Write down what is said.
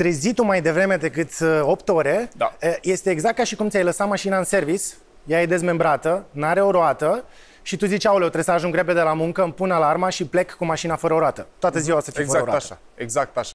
trezit-o mai devreme decât 8 ore, Da. este exact ca și cum ți-ai lăsat mașina în service, ea e dezmembrată, n-are o roată și tu zici, aoleu, trebuie să ajung repede la muncă, îmi pun alarma și plec cu mașina fără o roată. Toată ziua o să fie fără o roată. Exact așa.